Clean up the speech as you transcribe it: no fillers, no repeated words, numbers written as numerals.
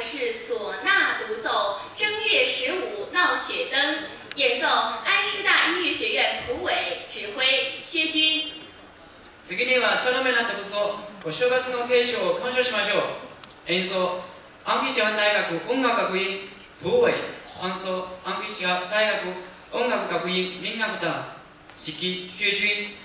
是唢呐独奏《正月15闹雪灯》，演奏安师大音乐学院蒲伟，指挥薛军。 次には茶の目な特奏、お正月の定唱を鑑賞しましょう。演奏、安徽师范大学音楽学院蒲伟，伴奏、安徽师范大学音楽学院民乐団、指揮薛军。